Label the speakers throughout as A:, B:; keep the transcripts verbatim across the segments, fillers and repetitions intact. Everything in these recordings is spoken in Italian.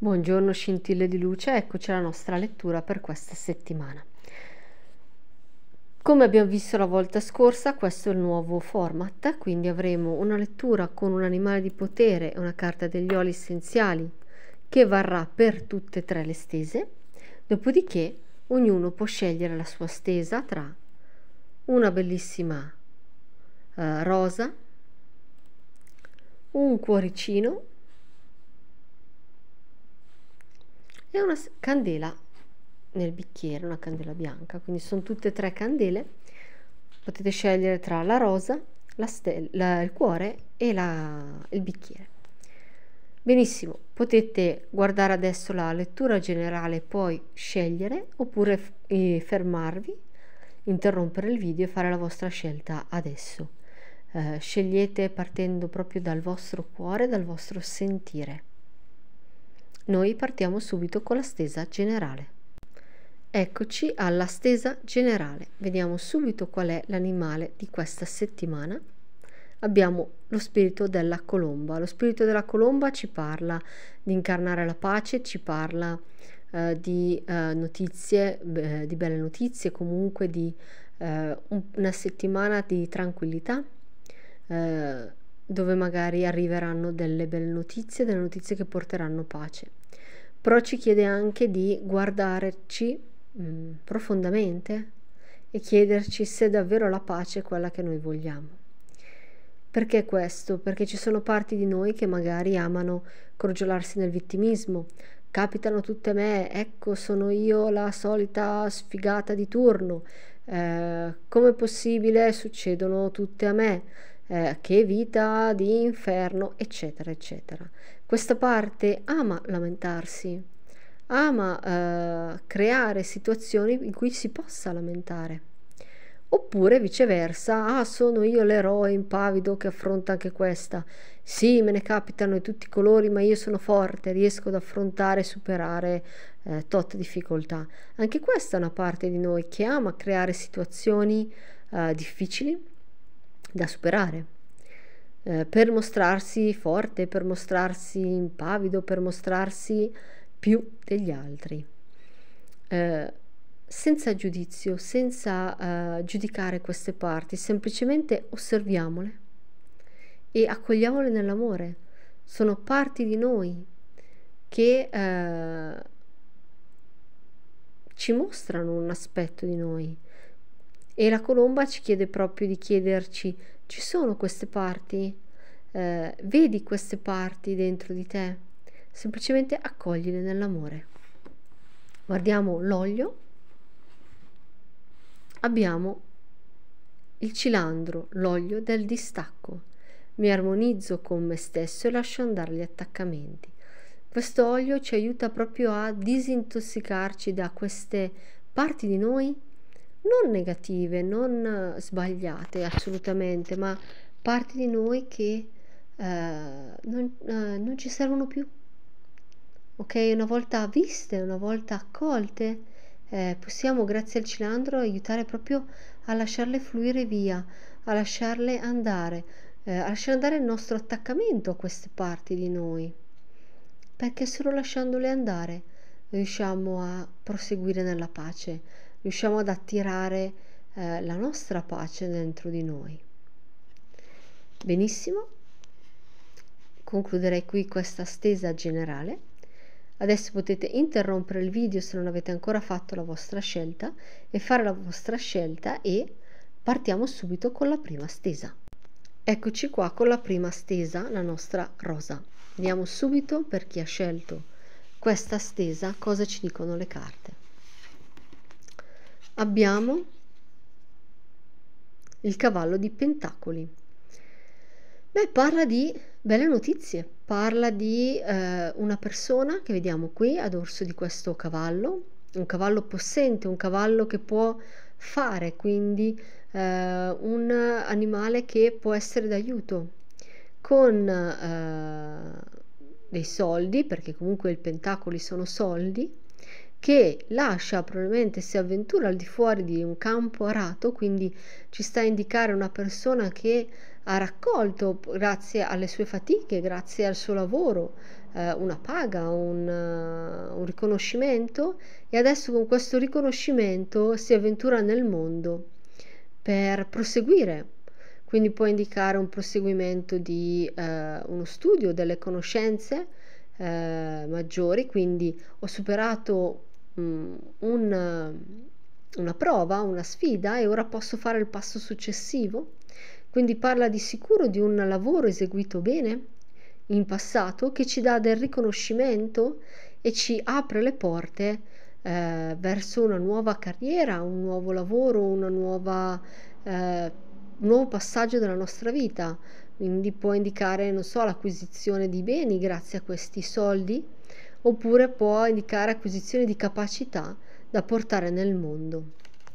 A: Buongiorno scintille di luce, eccoci alla nostra lettura per questa settimana. Come abbiamo visto la volta scorsa, questo è il nuovo format, quindi avremo una lettura con un animale di potere e una carta degli oli essenziali che varrà per tutte e tre le stese, dopodiché ognuno può scegliere la sua stesa tra una bellissima eh, rosa, un cuoricino e una candela nel bicchiere, una candela bianca, quindi sono tutte e tre candele. Potete scegliere tra la rosa, la stella, il cuore e la, il bicchiere. Benissimo, potete guardare adesso la lettura generale e poi scegliere, oppure eh, fermarvi, interrompere il video e fare la vostra scelta adesso. Eh, scegliete partendo proprio dal vostro cuore, dal vostro sentire. Noi partiamo subito con la stesa generale. Eccoci alla stesa generale. Vediamo subito qual è l'animale di questa settimana. Abbiamo lo spirito della colomba. Lo spirito della colomba ci parla di incarnare la pace, ci parla eh, di eh, notizie, eh, di belle notizie, comunque di eh, un, una settimana di tranquillità, eh, dove magari arriveranno delle belle notizie, delle notizie che porteranno pace. Però ci chiede anche di guardarci mh, profondamente e chiederci se davvero la pace è quella che noi vogliamo. Perché questo? Perché ci sono parti di noi che magari amano crogiolarsi nel vittimismo. Capitano tutte a me, ecco, sono io la solita sfigata di turno. Eh, com'è possibile? Succedono tutte a me. Eh, che vita di inferno, eccetera, eccetera. Questa parte ama lamentarsi, ama eh, creare situazioni in cui si possa lamentare. Oppure viceversa, ah, sono io l'eroe impavido che affronta anche questa. Sì, me ne capitano di tutti i colori, ma io sono forte, riesco ad affrontare e superare eh, tot difficoltà. Anche questa è una parte di noi che ama creare situazioni eh, difficili da superare, eh, per mostrarsi forte, per mostrarsi impavido, per mostrarsi più degli altri. Eh, senza giudizio, senza uh, giudicare queste parti, semplicemente osserviamole e accogliamole nell'amore. Sono parti di noi che uh, ci mostrano un aspetto di noi, e la colomba ci chiede proprio di chiederci: ci sono queste parti? Uh, vedi queste parti dentro di te? Semplicemente accoglile nell'amore. Guardiamo l'olio. Abbiamo il cilandro, l'olio del distacco. Mi armonizzo con me stesso e lascio andare gli attaccamenti. Questo olio ci aiuta proprio a disintossicarci da queste parti di noi non negative, non sbagliate assolutamente, ma parti di noi che eh, non, eh, non ci servono più. Ok, una volta viste, una volta accolte, eh, possiamo grazie al cilandro aiutare proprio a lasciarle fluire via, a lasciarle andare, eh, a lasciare andare il nostro attaccamento a queste parti di noi, perché solo lasciandole andare riusciamo a proseguire nella pace, riusciamo ad attirare eh, la nostra pace dentro di noi. Benissimo, concluderei qui questa stesa generale. Adesso potete interrompere il video se non avete ancora fatto la vostra scelta e fare la vostra scelta, e partiamo subito con la prima stesa. Eccoci qua con la prima stesa, la nostra rosa. Vediamo subito, per chi ha scelto questa stesa, cosa ci dicono le carte. Abbiamo il cavallo di pentacoli. Beh, parla di belle notizie, parla di eh, una persona che vediamo qui a dorso di questo cavallo, un cavallo possente, un cavallo che può fare, quindi eh, un animale che può essere d'aiuto, con eh, dei soldi, perché comunque i pentacoli sono soldi, che lascia, probabilmente si avventura al di fuori di un campo arato, quindi ci sta a indicare una persona che ha raccolto, grazie alle sue fatiche, grazie al suo lavoro, eh, una paga, un, uh, un riconoscimento, e adesso con questo riconoscimento si avventura nel mondo per proseguire. Quindi può indicare un proseguimento di eh, uno studio, delle conoscenze eh, maggiori, quindi ho superato mh, un, una prova, una sfida, e ora posso fare il passo successivo. Quindi parla di sicuro di un lavoro eseguito bene in passato, che ci dà del riconoscimento e ci apre le porte eh, verso una nuova carriera, un nuovo lavoro, una nuova, eh, un nuovo passaggio della nostra vita. Quindi può indicare, non so, l'acquisizione di beni grazie a questi soldi, oppure può indicare acquisizione di capacità da portare nel mondo.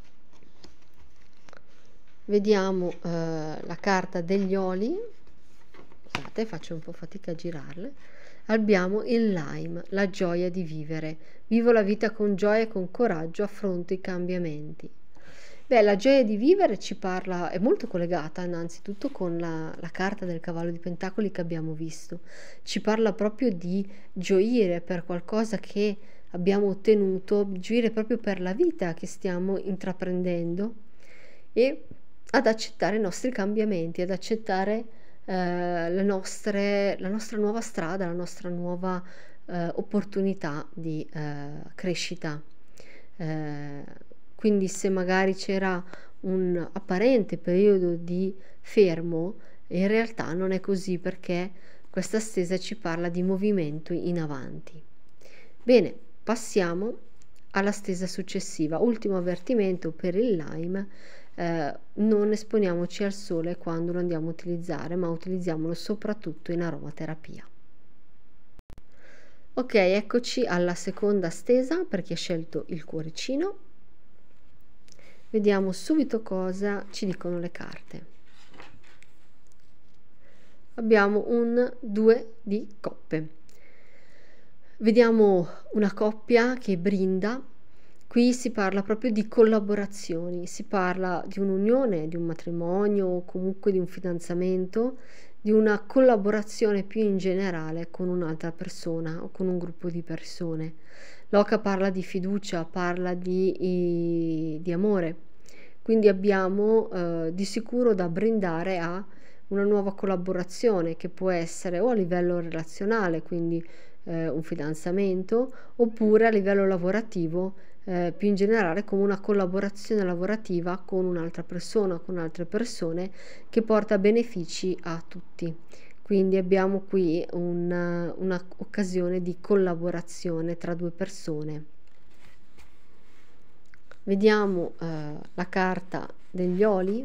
A: Vediamo eh, la carta degli oli. Scusate, faccio un po' fatica a girarle. Abbiamo il lime, la gioia di vivere. Vivo la vita con gioia e con coraggio, affronto i cambiamenti. Beh, la gioia di vivere ci parla, è molto collegata innanzitutto con la, la carta del cavallo di pentacoli che abbiamo visto. Ci parla proprio di gioire per qualcosa che abbiamo ottenuto, gioire proprio per la vita che stiamo intraprendendo, e ad accettare i nostri cambiamenti, ad accettare eh, le nostre, la nostra nuova strada, la nostra nuova eh, opportunità di eh, crescita. Eh, quindi se magari c'era un apparente periodo di fermo, in realtà non è così, perché questa stesa ci parla di movimento in avanti. Bene, passiamo alla stesa successiva. Ultimo avvertimento per il lime: eh, non esponiamoci al sole quando lo andiamo a utilizzare, ma utilizziamolo soprattutto in aromaterapia. Ok, eccoci alla seconda stesa per chi ha scelto il cuoricino. Vediamo subito cosa ci dicono le carte. Abbiamo un due di coppe. Vediamo una coppia che brinda. Qui si parla proprio di collaborazioni, si parla di un'unione, di un matrimonio, o comunque di un fidanzamento, di una collaborazione più in generale con un'altra persona o con un gruppo di persone. L'oca parla di fiducia, parla di, di amore, quindi abbiamo eh, di sicuro da brindare a una nuova collaborazione, che può essere o a livello relazionale, quindi eh, un fidanzamento, oppure a livello lavorativo, eh, più in generale come una collaborazione lavorativa con un'altra persona, con altre persone, che porta benefici a tutti. Quindi abbiamo qui una, una occasione di collaborazione tra due persone. Vediamo eh, la carta degli oli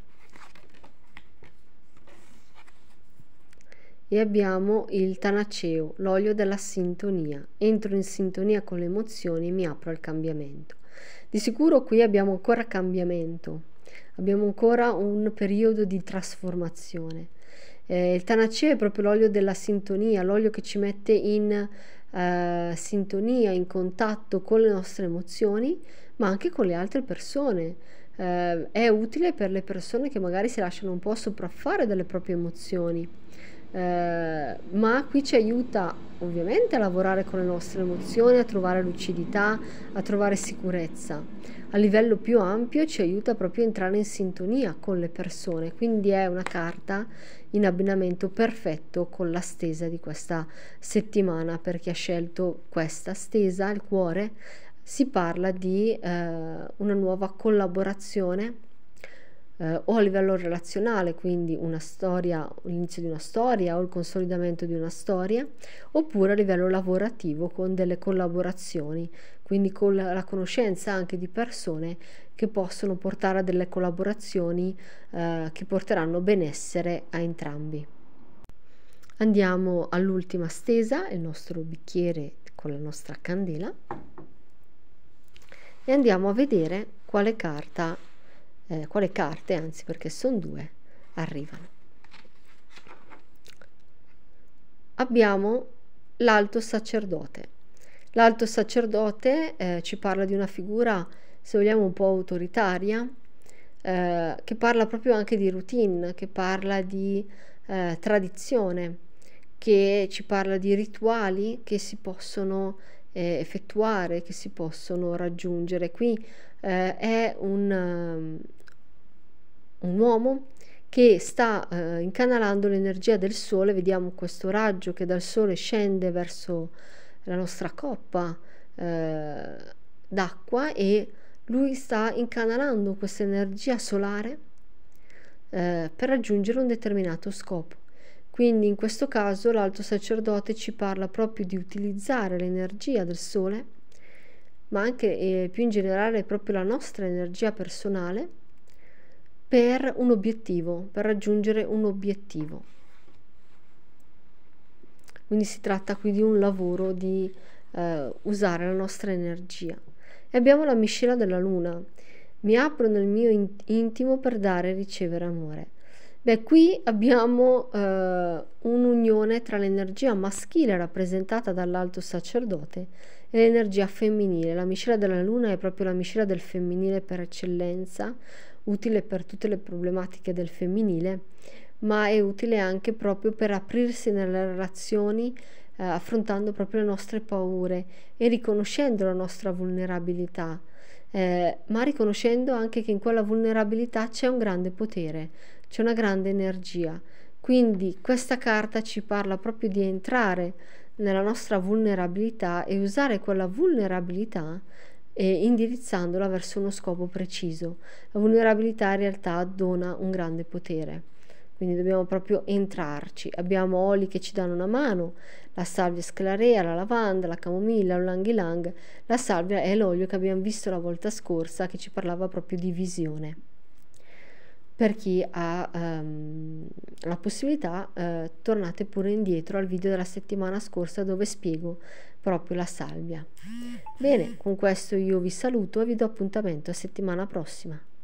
A: e abbiamo il tanaceo, l'olio della sintonia. Entro in sintonia con le emozioni, mi apro al cambiamento. Di sicuro qui abbiamo ancora cambiamento, abbiamo ancora un periodo di trasformazione. Eh, il tanaceo è proprio l'olio della sintonia, l'olio che ci mette in eh, sintonia, in contatto con le nostre emozioni, ma anche con le altre persone. Eh, è utile per le persone che magari si lasciano un po' sopraffare dalle proprie emozioni. Eh, ma qui ci aiuta ovviamente a lavorare con le nostre emozioni, a trovare lucidità, a trovare sicurezza. A livello più ampio ci aiuta proprio a entrare in sintonia con le persone, quindi è una carta in abbinamento perfetto con la stesa di questa settimana. Per chi ha scelto questa stesa, il cuore, si parla di eh, una nuova collaborazione eh, o a livello relazionale, quindi una storia, l'inizio di una storia o il consolidamento di una storia, oppure a livello lavorativo con delle collaborazioni, quindi con la, la conoscenza anche di persone che possono portare a delle collaborazioni eh, che porteranno benessere a entrambi. Andiamo all'ultima stesa, il nostro bicchiere con la nostra candela, e andiamo a vedere quale carta Eh, quale carte, anzi, perché sono due, arrivano. Abbiamo l'alto sacerdote. L'alto sacerdote eh, ci parla di una figura, se vogliamo, un po' autoritaria, eh, che parla proprio anche di routine, che parla di eh, tradizione, che ci parla di rituali che si possono eh, effettuare, che si possono raggiungere. Qui eh, è un, um, un uomo che sta eh, incanalando l'energia del sole. Vediamo questo raggio che dal sole scende verso la nostra coppa eh, d'acqua, e lui sta incanalando questa energia solare eh, per raggiungere un determinato scopo. Quindi in questo caso l'alto sacerdote ci parla proprio di utilizzare l'energia del sole, ma anche eh, più in generale proprio la nostra energia personale per un obiettivo, per raggiungere un obiettivo. Quindi si tratta qui di un lavoro di eh, usare la nostra energia. E abbiamo la miscela della luna. Mi apro nel mio intimo per dare e ricevere amore. Beh, qui abbiamo eh, un'unione tra l'energia maschile rappresentata dall'alto sacerdote e l'energia femminile. La miscela della luna è proprio la miscela del femminile per eccellenza, utile per tutte le problematiche del femminile, ma è utile anche proprio per aprirsi nelle relazioni, eh, affrontando proprio le nostre paure e riconoscendo la nostra vulnerabilità, eh, ma riconoscendo anche che in quella vulnerabilità c'è un grande potere, c'è una grande energia. Quindi questa carta ci parla proprio di entrare nella nostra vulnerabilità e usare quella vulnerabilità e indirizzandola verso uno scopo preciso. La vulnerabilità in realtà dona un grande potere, quindi dobbiamo proprio entrarci. Abbiamo oli che ci danno una mano, la salvia sclarea, la lavanda, la camomilla, l'ylang ylang. La salvia è l'olio che abbiamo visto la volta scorsa, che ci parlava proprio di visione. Per chi ha um, la possibilità, eh, tornate pure indietro al video della settimana scorsa dove spiego proprio la salvia. Bene, con questo io vi saluto e vi do appuntamento a settimana prossima.